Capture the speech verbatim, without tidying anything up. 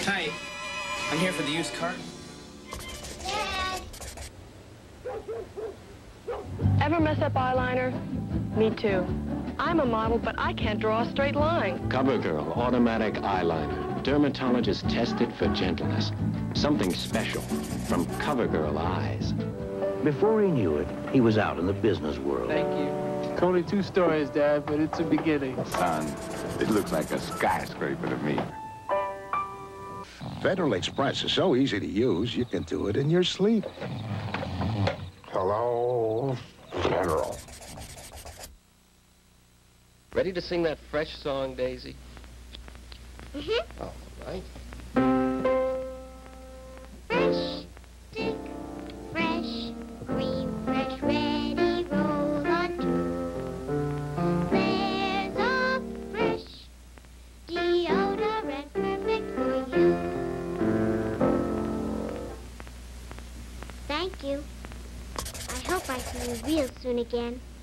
Hi, I'm here for the used car. Dad! Ever mess up eyeliner? Me too. I'm a model, but I can't draw a straight line. CoverGirl Automatic Eyeliner. Dermatologist tested for gentleness. Something special from CoverGirl Eyes. Before he knew it, he was out in the business world. Thank you. It's only two stories, Dad, but it's a beginning. Son, it looks like a skyscraper to me. Federal Express is so easy to use, you can do it in your sleep. Hello, Federal. Ready to sing that fresh song, Daisy? Mm-hmm. All right. Fresh, stick, fresh, cream, fresh, ready, roll on two. There's a fresh deodorant perfect for you. Thank you. I hope I see you real soon again.